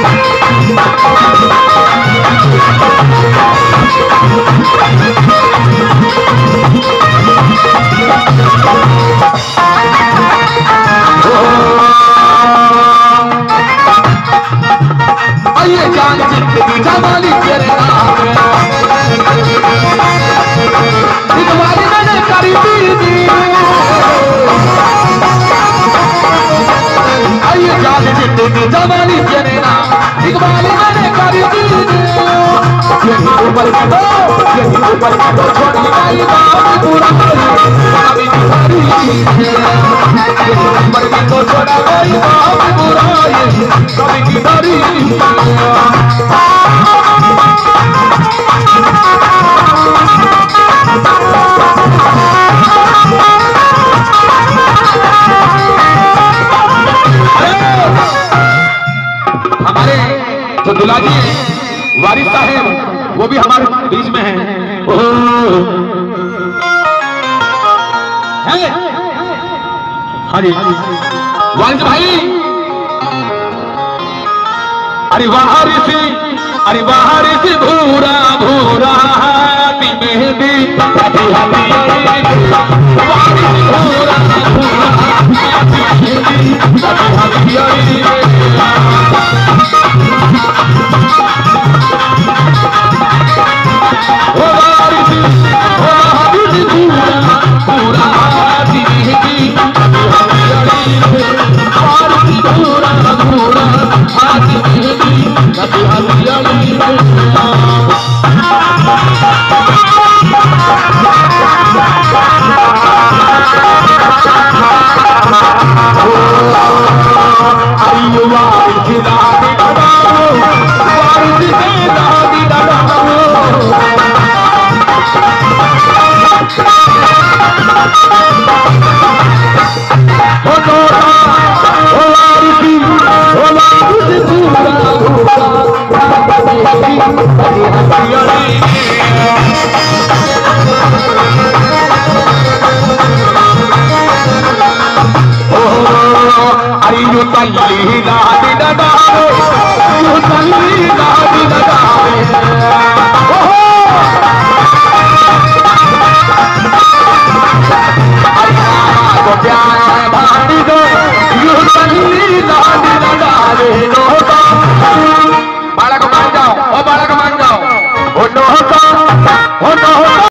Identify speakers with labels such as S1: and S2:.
S1: जवानी तेरे नाम इकबाल मैंने कर दी यही ऊपर छोटी भाई बाप पूरा अभी तुम्हारी ऊपर की तो छोटा भाई बाप पूरा कभी की दारी हमारे जो दुलाजी हैं वारिस साहब वो भी हमारे बीच में हैं। हाँ जी वारिस भाई अरे वारिस भूरा भूरा हाथी मेहंदी बालक मान जाओ, ओ बालक मान जाओ, ओ नो